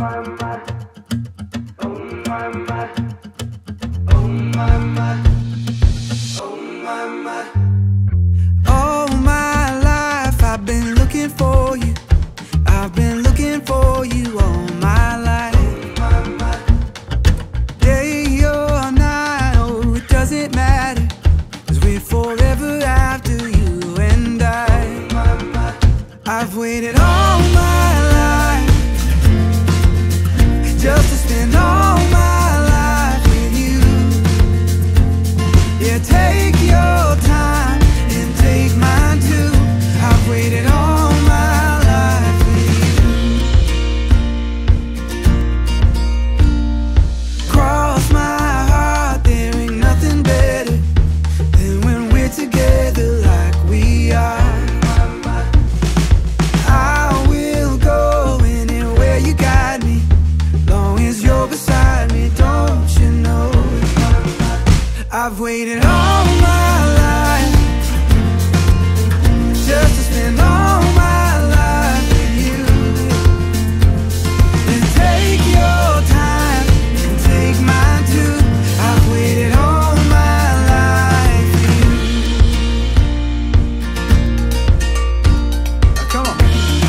All my life I've been looking for you. I've been looking for you all my life. Day or night, oh, it doesn't matter, 'cause we're forever after you and I. I've waited all my life just to spend all my life with you. Yeah, take your time and take mine too. I've waited all my life with you. Cross my heart, there ain't nothing better than when we're together like we are. I will go anywhere you guide me, long as you're beside me, don't you know? I've waited all my life just to spend all my life with you. And take your time and take mine too. I've waited all my life for you. Come on.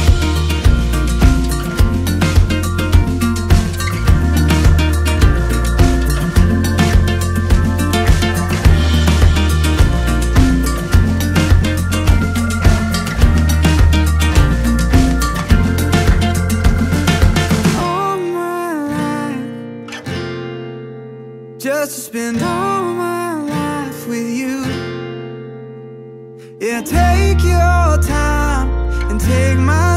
All my life just to spend all my life with you. Yeah, take your time and take my